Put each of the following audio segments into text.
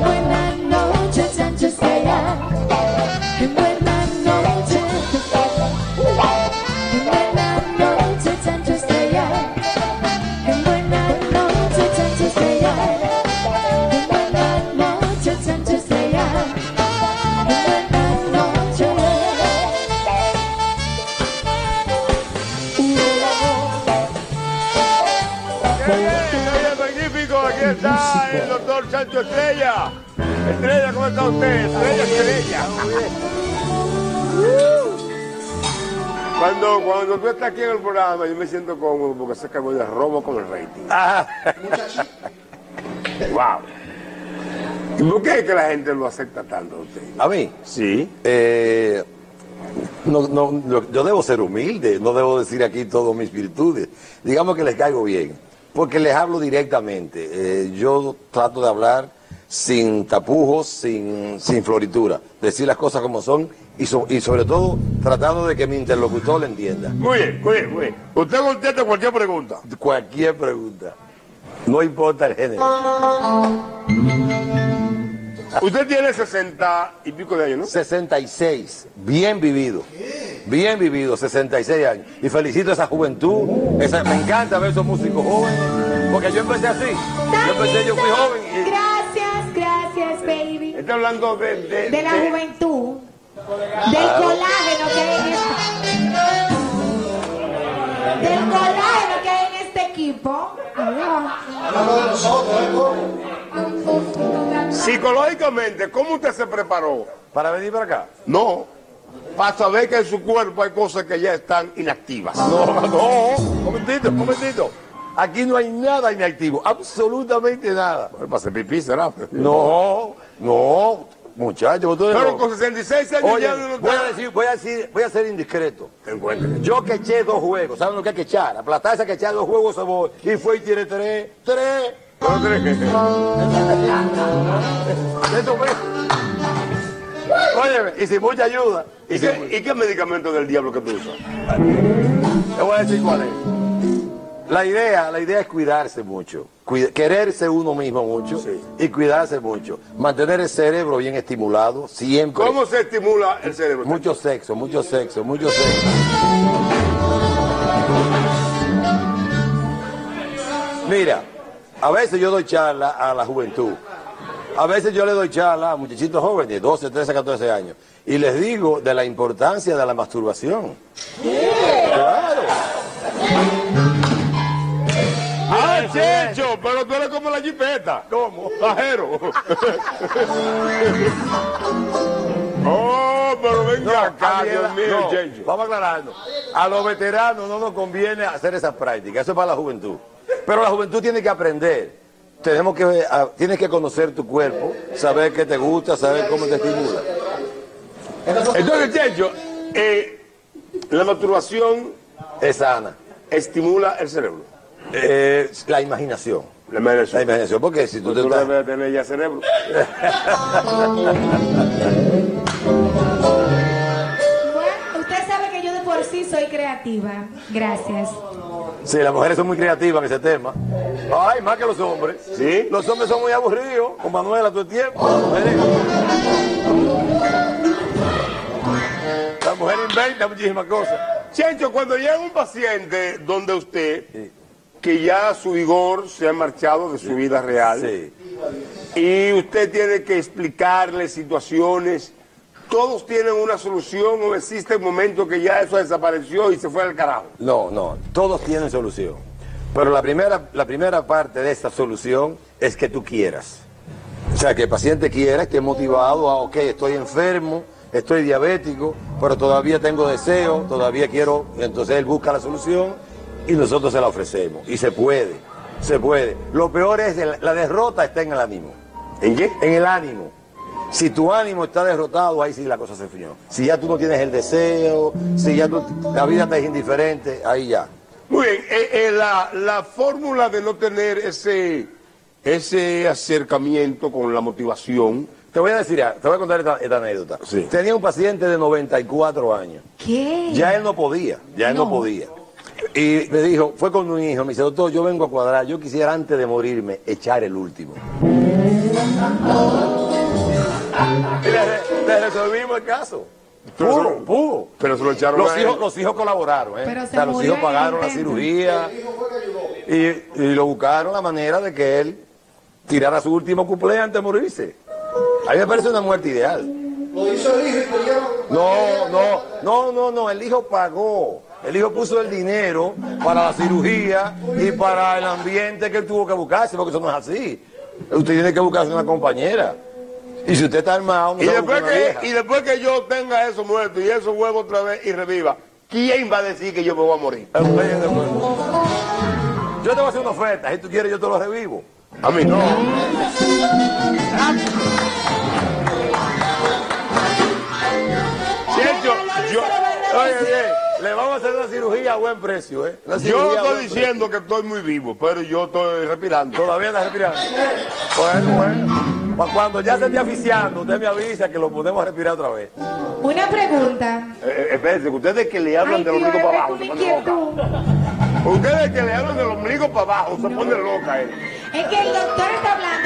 buenas noches, Sancho Estrella. En buenas noches. En buenas noches, Sancho Estrella. En buenas noches, Sancho Estrella. En buenas noches, Sancho Estrella. En buenas noches. ¡Oye, magnífico! Aquí está el doctor Sancho Estrella. Estrella, ¿cómo está usted? Estrella. Cuando tú estás aquí en el programa, yo me siento cómodo porque sé que voy de robo con el rating. ¡Wow! ¿Y por qué es que la gente lo acepta tanto a usted? ¿A mí? Sí. Yo debo ser humilde, no debo decir aquí todas mis virtudes. Digamos que les caigo bien, porque les hablo directamente. Yo trato de hablar sin tapujos, sin floritura, decir las cosas como son y sobre todo tratando de que mi interlocutor le entienda. Muy bien, muy bien, muy bien. Usted contesta cualquier pregunta. Cualquier pregunta, no importa el género. Usted tiene 60 y pico de años, ¿no? 66, bien vivido, 66 años. Y felicito a esa juventud, me encanta ver esos músicos jóvenes, porque yo empecé así, yo fui joven. Gracias, baby. Está hablando de La juventud, del colágeno que hay en del colágeno que hay en este equipo. Psicológicamente, ¿cómo usted se preparó? ¿Para venir para acá? No, para saber que en su cuerpo hay cosas que ya están inactivas. No, momentito. Aquí no hay nada inactivo, absolutamente nada. Bueno, para hacer pipí será. No, muchachos. Pero con 66 años Oye, ya no voy a ser indiscreto. te encuentras. Yo que eché 2 juegos, ¿saben lo que hay que echar? Aplastarse que echar 2 juegos se voy. Y fue y tiene 3. ¿Pero crees que? Eso fue. Óyeme, y sin mucha ayuda. ¿Y qué medicamento del diablo que tú usas? Te voy a decir cuál es. La idea es cuidarse mucho, quererse uno mismo mucho, sí, y cuidarse mucho. Mantener el cerebro bien estimulado, siempre. ¿Cómo se estimula el cerebro? Mucho sexo. Mira, a veces yo doy charla a la juventud. A veces yo le doy charla a muchachitos jóvenes, 12, 13, 14 años. Y les digo de la importancia de la masturbación. Claro. ¡Ah, Checho! Pero tú eres como la jipeta. ¿Cómo? Pajero. Oh, pero venga acá, Dios mío, Checho. Vamos aclarando. A los veteranos no nos conviene hacer esa práctica. Eso es para la juventud. Pero la juventud tiene que aprender. Tienes que conocer tu cuerpo, saber qué te gusta, saber cómo te estimula. Entonces, Checho, la masturbación Es sana. estimula el cerebro. La imaginación. La imaginación. Porque si tú Tú te debes tener ya cerebro. Bueno, usted sabe que yo de por sí soy creativa. Gracias. Sí, las mujeres son muy creativas en ese tema. Ay, más que los hombres. ¿Sí? Los hombres son muy aburridos. Con Manuela todo el tiempo. Las mujeres inventan muchísimas cosas. Checho, cuando llega un paciente donde usted, que ya su vigor se ha marchado de su vida real, Sí. y usted tiene que explicarle situaciones, ¿todos tienen una solución o existe un momento que ya eso desapareció y se fue al carajo? No, todos tienen solución. Pero la primera parte de esta solución es que tú quieras. O sea, que el paciente quiera, esté motivado a, ok, estoy enfermo, estoy diabético, pero todavía tengo deseo, todavía quiero, entonces él busca la solución y nosotros se la ofrecemos. Y se puede. Lo peor es, la derrota está en el ánimo. ¿En qué? En el ánimo. Si tu ánimo está derrotado, ahí sí la cosa se frió. Si ya tú no tienes el deseo, si ya la vida te es indiferente, ahí ya. Muy bien, la fórmula de no tener ese acercamiento con la motivación. Te voy a contar esta anécdota. Sí. Tenía un paciente de 94 años. ¿Qué? Ya él no podía. Y me dijo, fue con un hijo, me dice, doctor, yo vengo a cuadrar, yo quisiera antes de morirme echar el último. Y le resolvimos el caso. Pudo. Pero se lo echaron a él. Los hijos colaboraron, ¿eh? Pero O sea, los murió hijos en el pagaron la intento. cirugía y lo buscaron la manera de que él tirara su último cuplé antes de morirse. A mí me parece una muerte ideal. Lo hizo el hijo y No, el hijo pagó. El hijo puso el dinero para la cirugía y para el ambiente que él tuvo que buscarse, porque eso no es así. Usted tiene que buscarse una compañera. Y si usted está armado, no Y se después, busca una vieja. y después que yo tenga eso muerto y eso vuelvo otra vez y reviva, ¿quién va a decir que yo me voy a morir? Yo te voy a hacer una oferta. Si tú quieres, yo te lo revivo. A mí no. Oye, bien, le vamos a hacer una cirugía a buen precio, ¿eh? Una Yo cirugía a estoy buen diciendo que estoy muy vivo, pero yo estoy respirando. Todavía está respirando. Bueno. Cuando ya se esté asfixiando, usted me avisa que lo podemos respirar otra vez. Una pregunta. Espérense, ustedes que le hablan Ay, del tío, ombligo para es abajo una se ponen loca. inquietud. Ustedes que le hablan del ombligo para abajo se ponen loca. Es que el doctor está hablando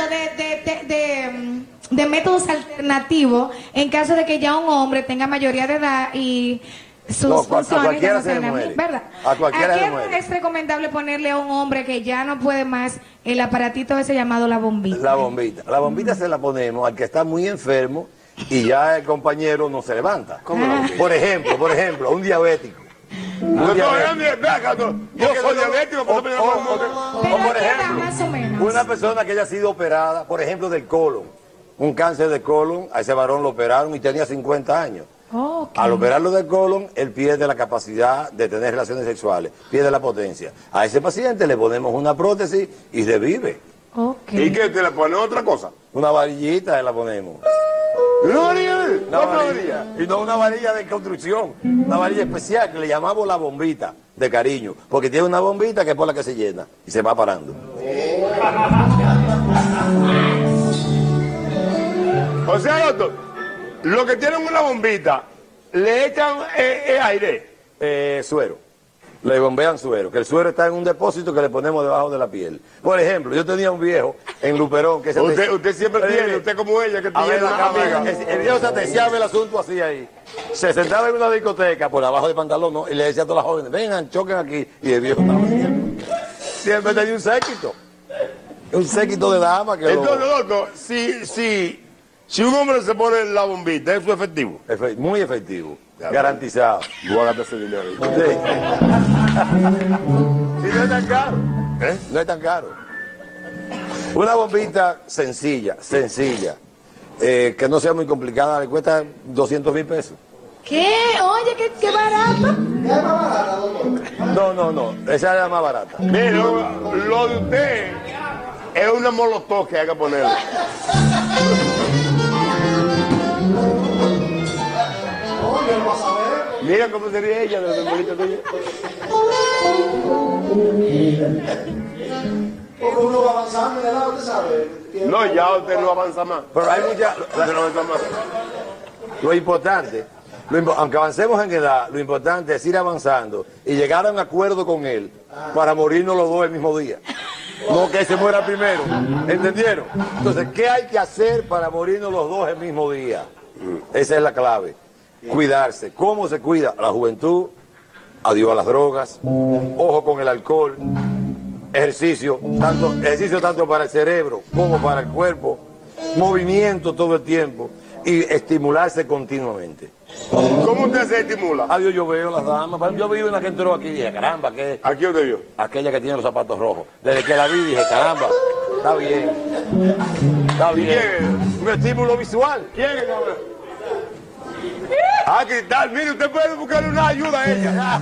de métodos alternativos en caso de que ya un hombre tenga mayoría de edad y sus No, a funciones cualquiera ya no se le sean las muere. mismas, ¿verdad? A cualquiera ¿A se le quién muere. es recomendable ponerle a un hombre que ya no puede más el aparatito ese llamado la bombita? La bombita. La bombita se la ponemos al que está muy enfermo y ya el compañero no se levanta. Por ejemplo, un diabético. Yo soy diabético, pero me llaman Pero o por ¿a qué edad, ejemplo, más o menos? una persona que haya sido operada, por ejemplo, del colon, un cáncer de colon, a ese varón lo operaron y tenía 50 años. Ok. Al operarlo del colon, él pierde la capacidad de tener relaciones sexuales, pierde la potencia. A ese paciente le ponemos una prótesis y revive. Ok. ¿Y qué? ¿Te le ponen otra cosa? Una varillita la ponemos. ¿Una varilla? Una ¿Otra varilla. varilla? Y no una varilla de construcción, una varilla especial que le llamamos la bombita, de cariño, porque tiene una bombita que es por la que se llena y se va parando. O sea, doctor, lo que tienen una bombita, le echan aire. Suero. Le bombean suero, que el suero está en un depósito que le ponemos debajo de la piel. Por ejemplo, yo tenía un viejo en Luperón que se Usted siempre tiene, usted como ella, que a ver, tiene la una cámara. amiga. El viejo se aterciaba el asunto así ahí. Se sentaba en una discoteca por abajo del pantalón, ¿no? Y le decía a todas las jóvenes, vengan, choquen aquí. Y el viejo estaba siempre tenía un séquito. Un séquito de damas que Entonces, doctor, si un hombre se pone la bombita, ¿eso es efectivo? muy efectivo, garantizado. Voy a gastar ese dinero. Sí. Sí, no es tan caro. No es tan caro. Una bombita sencilla, que no sea muy complicada, le cuesta 200,000 pesos. ¿Qué? Oye, qué barato. No, esa es la más barata. Mire, lo de usted es una molotov que hay que poner. Mira cómo sería ella de la bolita tuya. Porque uno va avanzando en edad, usted sabe. No, ya usted no avanza más. Pero hay mucha... Usted no avanza más. Lo importante, aunque avancemos en edad, lo importante es ir avanzando y llegar a un acuerdo con él para morirnos los dos el mismo día. No que él se muera primero. ¿Entendieron? Entonces, ¿qué hay que hacer para morirnos los dos el mismo día? Esa es la clave. Cuidarse. ¿Cómo se cuida? La juventud, adiós a las drogas, ojo con el alcohol, ejercicio tanto para el cerebro como para el cuerpo, movimiento todo el tiempo y estimularse continuamente. ¿Cómo usted se estimula? Adiós, yo veo las damas. Yo vi una que entró aquí y dije, caramba, que ¿Aquí usted vio? aquella que tiene los zapatos rojos. Desde que la vi dije, caramba, está bien. Está bien. ¿Quién? Un estímulo visual. ¿Quién es cabrón? Ah, Cristal, mire, usted puede buscarle una ayuda a ella.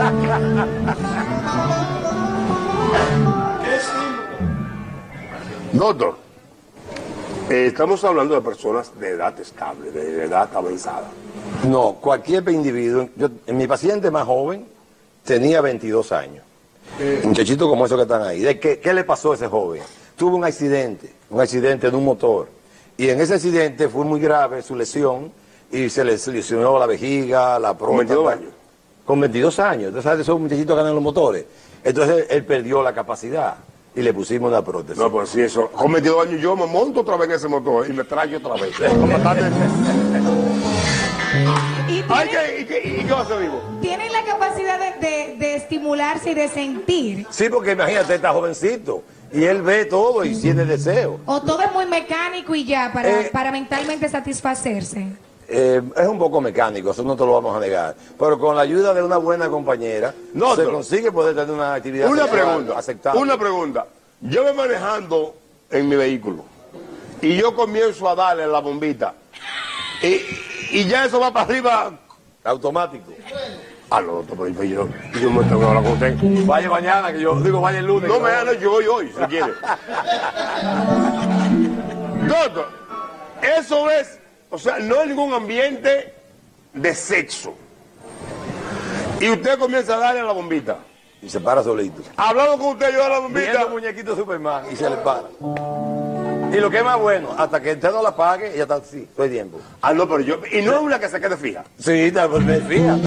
Doctor, estamos hablando de personas de edad estable, de edad avanzada. No, cualquier individuo. Mi paciente más joven tenía 22 años. Muchachitos como esos que están ahí. ¿Qué le pasó a ese joven? Tuvo un accidente en un motor. Y en ese accidente fue muy grave su lesión y se le lesionó la vejiga, la próstata. ¿Con 22 años? Con 22 años. Entonces, ¿sabes? Esos muchachitos que andan en los motores. Entonces, él perdió la capacidad. y le pusimos una prótesis. No, pues sí, eso. Con 22 años yo me monto otra vez en ese motor y me traigo otra vez. Como bastante- Y Ay, tienen, ¿y qué va a hacer vivo? tienen la capacidad de estimularse y de sentir. Sí, porque imagínate, está jovencito y él ve todo y tiene deseo. O todo es muy mecánico y ya, para mentalmente satisfacerse. Es un poco mecánico, eso no te lo vamos a negar. Pero con la ayuda de una buena compañera, No, se pero- consigue poder tener una actividad Una sexual pregunta, aceptable. una pregunta. Yo voy manejando en mi vehículo y yo comienzo a darle la bombita y ya eso va para arriba. Automático. Ah, no, pero yo me tengo que hablar con usted. Vaya mañana, que yo digo vaya el lunes. No que me hagan, yo voy hoy, si quiere. Doctor, eso es, o sea, no es ningún ambiente de sexo. Y usted comienza a darle a la bombita. Y se para solito. Hablando con usted, yo a la bombita. Viendo el muñequito Superman y se le para. Y lo que es más bueno, hasta que usted no la pague, ya está así, todo el tiempo. Ah, no, pero yo. Y no es una que se quede fija. Sí, fíjate.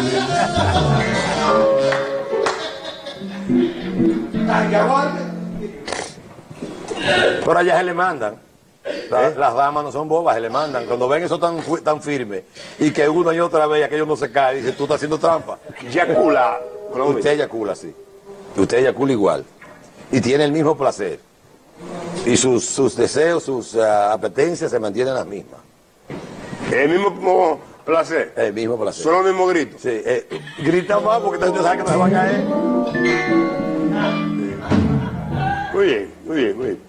Ay, que aguante. Por allá se le mandan. Las damas no son bobas, se le mandan. Cuando ven eso tan firme y que una y otra vez aquello no se cae, dice, tú estás haciendo trampa. Yacula. Usted eyacula, sí. Usted eyacula igual. Y tiene el mismo placer. Y sus deseos, sus apetencias se mantienen las mismas. El mismo placer. El mismo placer. Son los mismos gritos. Sí, grita más porque usted sabe que no se va a caer. Muy bien, muy bien, muy bien.